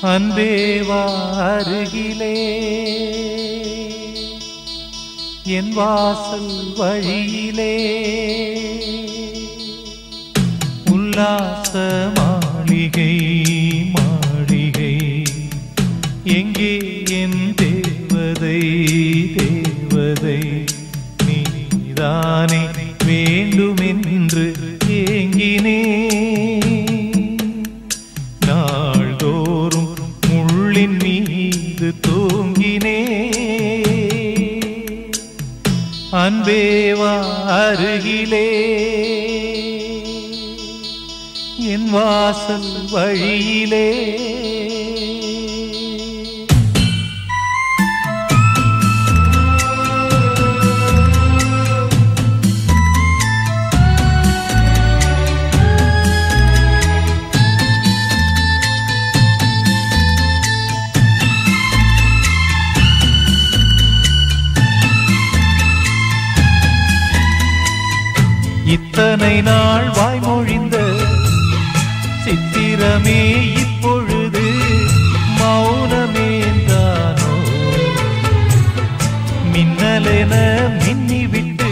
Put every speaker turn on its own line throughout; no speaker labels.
அன்பேவா அருகிலே என் வாசல் வழியிலே உல்லாச மாளிகை மாளிகை எங்கே என் தேவதை தேவதை நீதானே வேண்டுமென்று ஏங்கினே நாள்தோறும் முள்ளின் மீது தூங்கினே அன்பேவா அருகிலே என் வாசல் வழியிலே இத்தனை நாள் வாய்மொழிந்த சித்திரமே இப்பொழுது மௌனமேந்தானோ மின்னலென மின்னிவிட்டு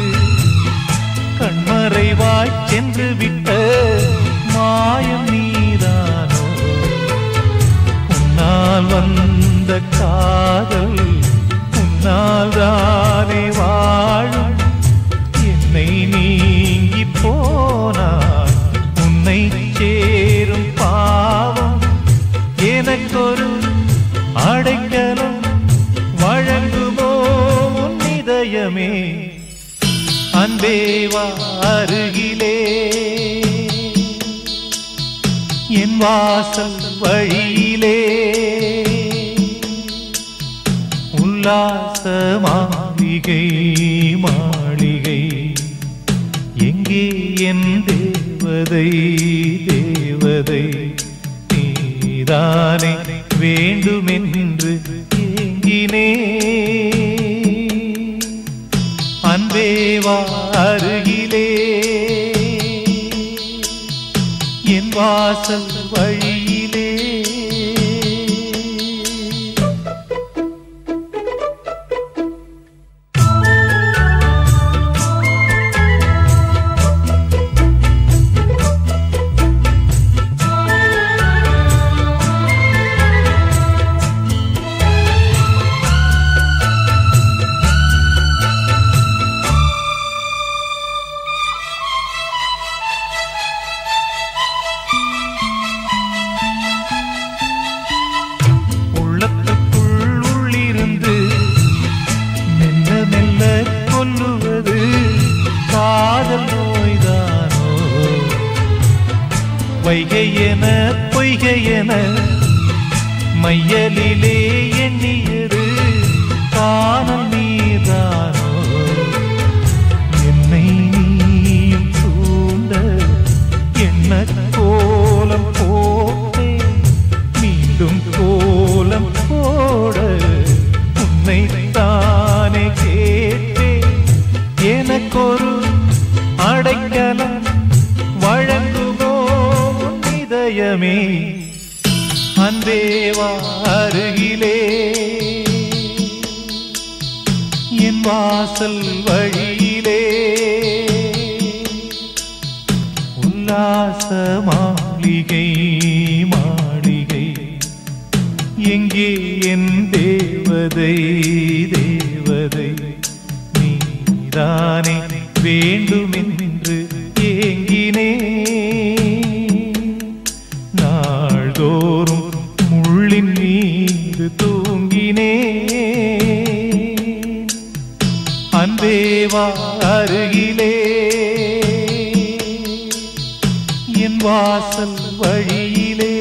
கண்மறைவாய் சென்று விட்ட மாயம் நீதானோ உன்னால் வந்த காதல் உன்னால் தானே வாழும் என்னை நீங்கி போனார் உன்னை சேரும் பாவம் எனக்கொரு அடைக்கலம் வழங்குமோ உன் இதயமே அன்பேவா அருகிலே என் வாசல் வழியிலே உல்லாச மாளிகை மாளிகை எங்கே என் தேவதை தேவதை நீதானே வேண்டுமென்று ஏங்கினே அன்பேவா அருகிலே என் வாசல் வழியிலே வைகையென பொய்கையென மையலிலே எண்ணியது காணல் நீதானோ என்னை நீயும் தூண்ட என்ன கோலம் போட்டே மீண்டும் கோலம் போட உன்னை தானே கேட்டே எனக்கொரு அடைக்கலம் வழங்குமோ இதயமே அன்பேவா அருகிலே என் வாசல் வழியிலே உல்லாச மாளிகை மாளிகை எங்கே என் தேவதை தேவதை நீதானே வேண்டுமென்று ஏங்கினே நாள்தோறும் முள்ளின் மீது தூங்கினே அன்பேவா அருகிலே என் வாசல் வழியிலே